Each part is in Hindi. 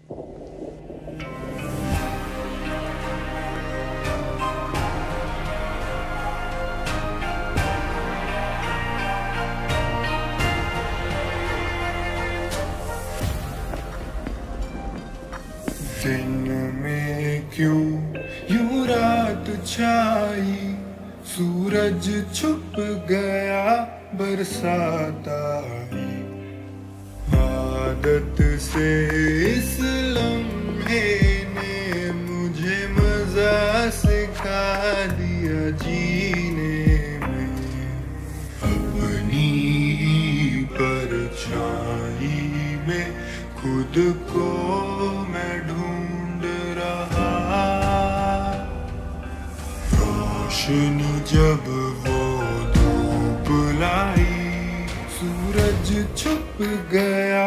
दिन में क्यों यूं रात छाई, सूरज छुप गया बरसात आई। आदत से इस लम्हे ने मुझे मजा सिखा दिया जीने में। अपनी परछाई में खुद को मैं ढूंढ रहा। रोशनी जब वो धूप लाई, सूरज छुप गया।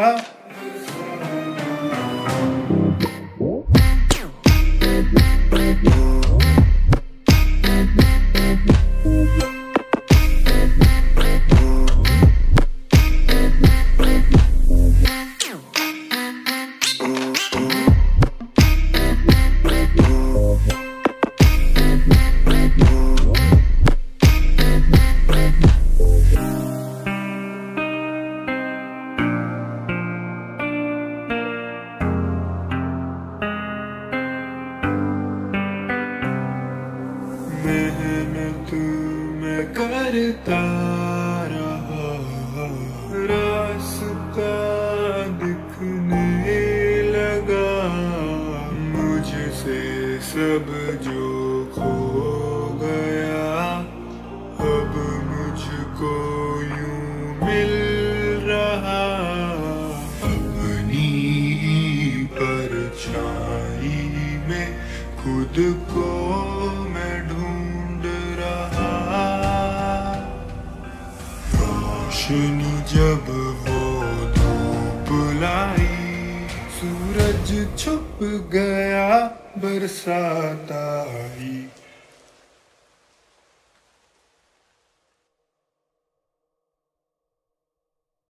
मेहनत मैं करता रहा, रास्ता दिखने लगा। मुझसे सब जो खो गया, अब मुझको यूं मिल रहा। अपनी परछाई में खुद को मैं ढूंढ रहा। रोशनी जब वो धूप लाई, सूरज छुप गया बरसात आई।